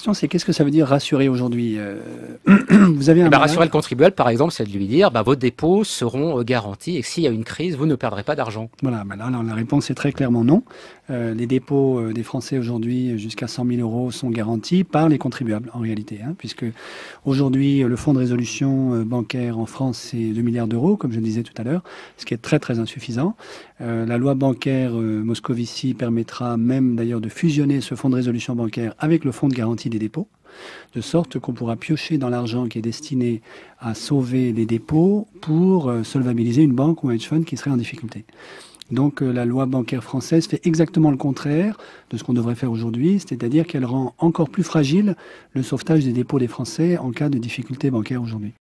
question, c'est qu'est-ce que ça veut dire rassurer aujourd'hui Vous avez un malade... Rassurer le contribuable, par exemple, c'est de lui dire vos dépôts seront garantis et que s'il y a une crise, vous ne perdrez pas d'argent. Voilà, là, la réponse est très clairement non. Les dépôts des Français aujourd'hui jusqu'à 100 000 euros sont garantis par les contribuables en réalité, puisque aujourd'hui le fonds de résolution bancaire en France c'est 2 milliards d'euros, comme je le disais tout à l'heure, ce qui est très très insuffisant. La loi bancaire Moscovici permettra même d'ailleurs de fusionner ce fonds de résolution bancaire avec le fonds de garantie des dépôts, de sorte qu'on pourra piocher dans l'argent qui est destiné à sauver les dépôts pour solvabiliser une banque ou un hedge fund qui serait en difficulté. Donc la loi bancaire française fait exactement le contraire de ce qu'on devrait faire aujourd'hui, c'est-à-dire qu'elle rend encore plus fragile le sauvetage des dépôts des Français en cas de difficulté bancaire aujourd'hui.